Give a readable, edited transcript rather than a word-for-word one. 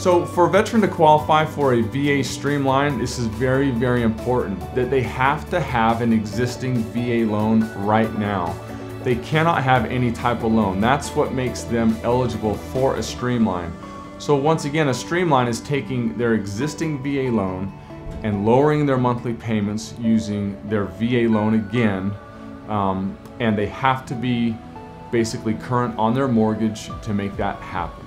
So for a veteran to qualify for a VA Streamline, this is very, very important that they have to have an existing VA loan right now. They cannot have any type of loan. That's what makes them eligible for a Streamline. So once again, a Streamline is taking their existing VA loan and lowering their monthly payments using their VA loan again, and they have to be basically current on their mortgage to make that happen.